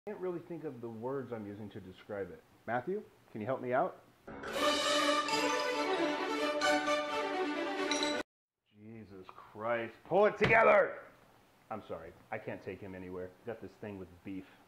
I can't really think of the words I'm using to describe it. Matthew, can you help me out? Jesus Christ, pull it together! I'm sorry, I can't take him anywhere. Got this thing with beef.